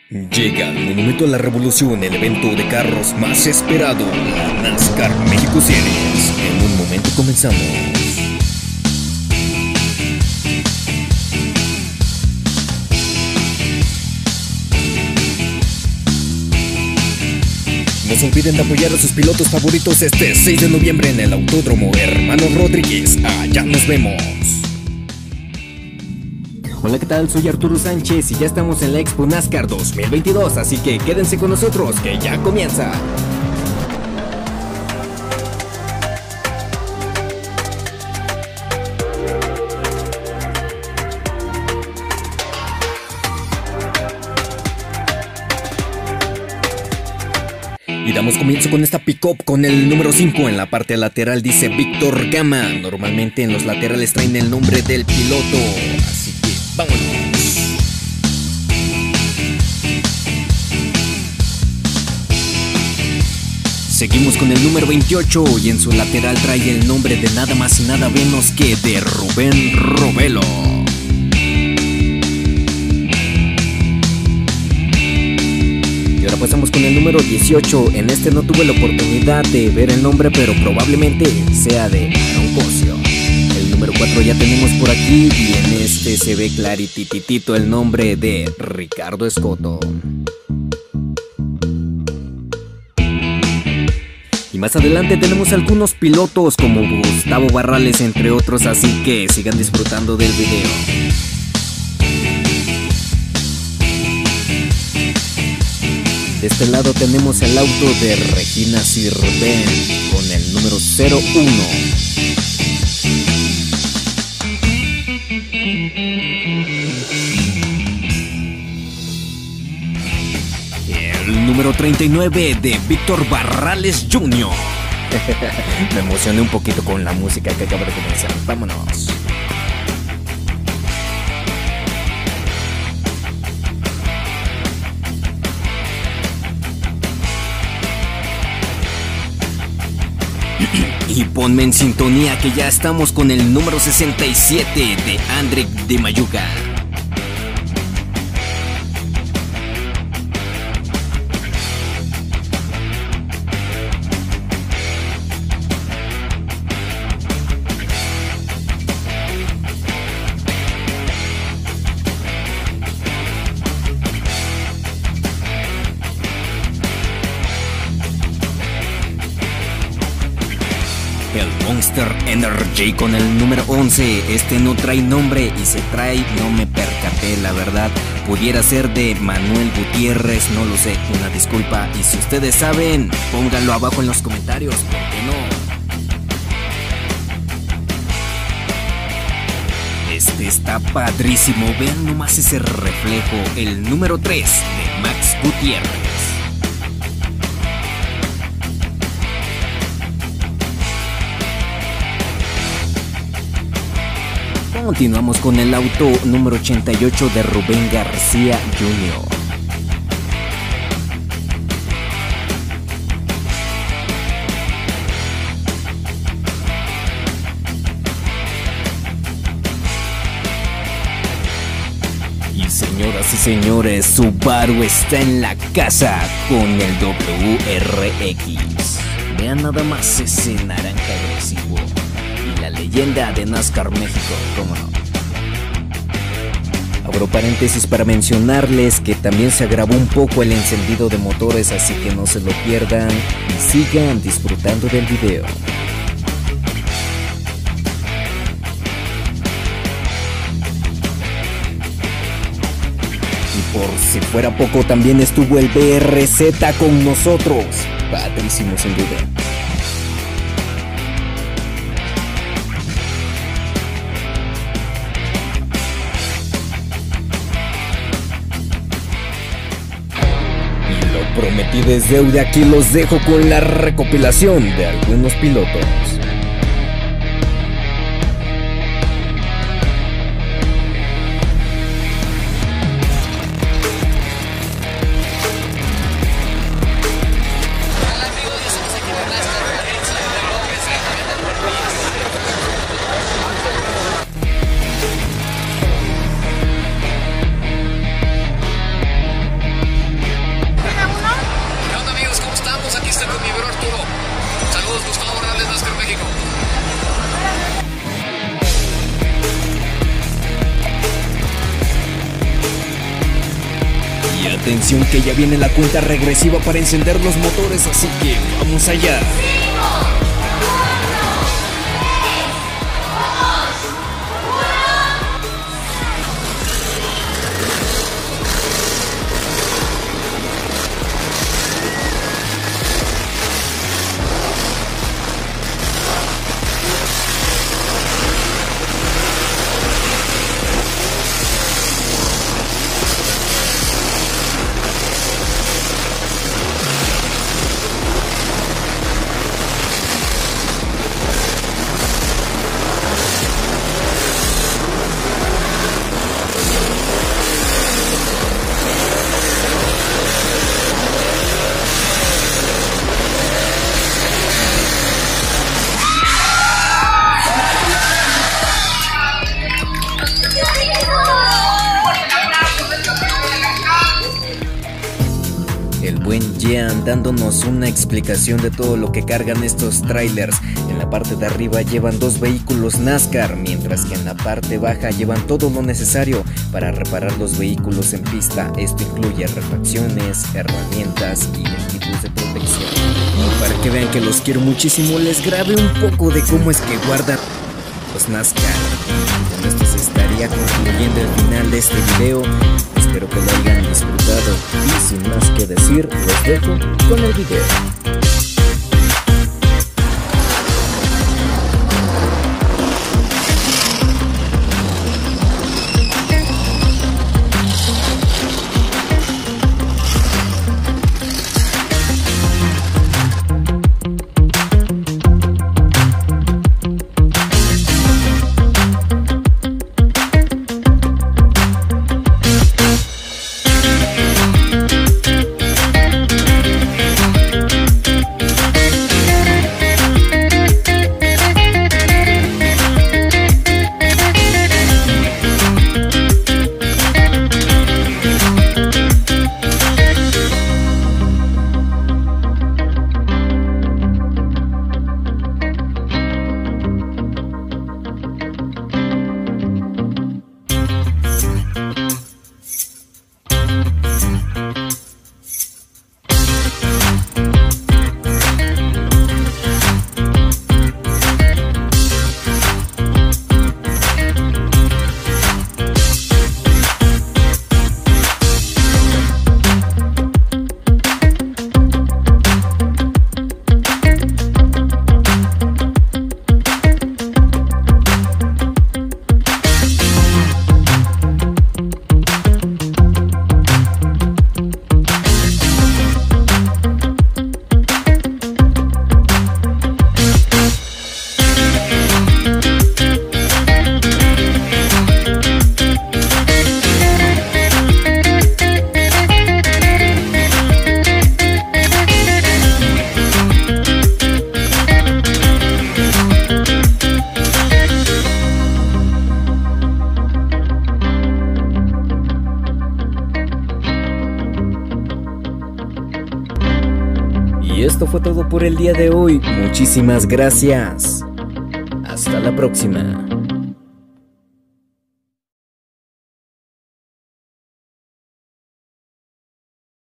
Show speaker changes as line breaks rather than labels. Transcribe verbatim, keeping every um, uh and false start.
Llega al Monumento a la Revolución el evento de carros más esperado, la NASCAR México Series. En un momento comenzamos. No se olviden de apoyar a sus pilotos favoritos este seis de noviembre en el Autódromo Hermanos Rodríguez. Allá nos vemos.
Hola, ¿qué tal? Soy Arturo Sánchez y ya estamos en la Expo NASCAR dos mil veintidós, así que quédense con nosotros que ya comienza.
Y damos comienzo con esta pick-up con el número cinco. En la parte lateral dice Víctor Gama. Normalmente en los laterales traen el nombre del piloto, así que vámonos. Seguimos con el número veintiocho y en su lateral trae el nombre de nada más y nada menos que de Rubén Robelo. Y ahora pasamos con el número dieciocho. En este no tuve la oportunidad de ver el nombre, pero probablemente sea de Aaron Cosio. El número cuatro ya tenemos por aquí y en este se ve clarititito el nombre de Ricardo Escoto. Y más adelante tenemos algunos pilotos como Gustavo Barrales entre otros, así que sigan disfrutando del video. De este lado tenemos el auto de Regina Sirven con el número cero uno. El número treinta y nueve de Víctor Barrales junior Me emocioné un poquito con la música que acaba de comenzar. Vámonos. Y ponme en sintonía que ya estamos con el número sesenta y siete de André de Mayuga. El Monster Energy con el número once. Este no trae nombre y se trae, no me percaté, la verdad. Pudiera ser de Manuel Gutiérrez, no lo sé, una disculpa. Y si ustedes saben, pónganlo abajo en los comentarios, ¿por qué no? Este está padrísimo, vean nomás ese reflejo. El número tres de Max Gutiérrez. Continuamos con el auto número ochenta y ocho de Rubén García junior Y señoras y señores, Subaru está en la casa con el W R X. Vean nada más ese naranja agresivo. La leyenda de NASCAR México, cómo no. Abro paréntesis para mencionarles que también se agravó un poco el encendido de motores, así que no se lo pierdan y sigan disfrutando del video. Y por si fuera poco, también estuvo el B R Z con nosotros. Padrísimo sin duda. Prometido es deuda, aquí los dejo con la recopilación de algunos pilotos.
Y atención que ya viene la cuenta regresiva para encender los motores, así que vamos allá. El buen Jean dándonos una explicación de todo lo que cargan estos trailers. En la parte de arriba llevan dos vehículos NASCAR, mientras que en la parte baja llevan todo lo necesario para reparar los vehículos en pista. Esto incluye refacciones, herramientas y equipos de protección. Y para que vean que los quiero muchísimo, les grabé un poco de cómo es que guardan los NASCAR. Con esto se estaría concluyendo el final de este video. Espero que lo hayan disfrutado y sin más que decir, los dejo con el video. Y esto fue todo por el día de hoy. Muchísimas gracias. Hasta la próxima.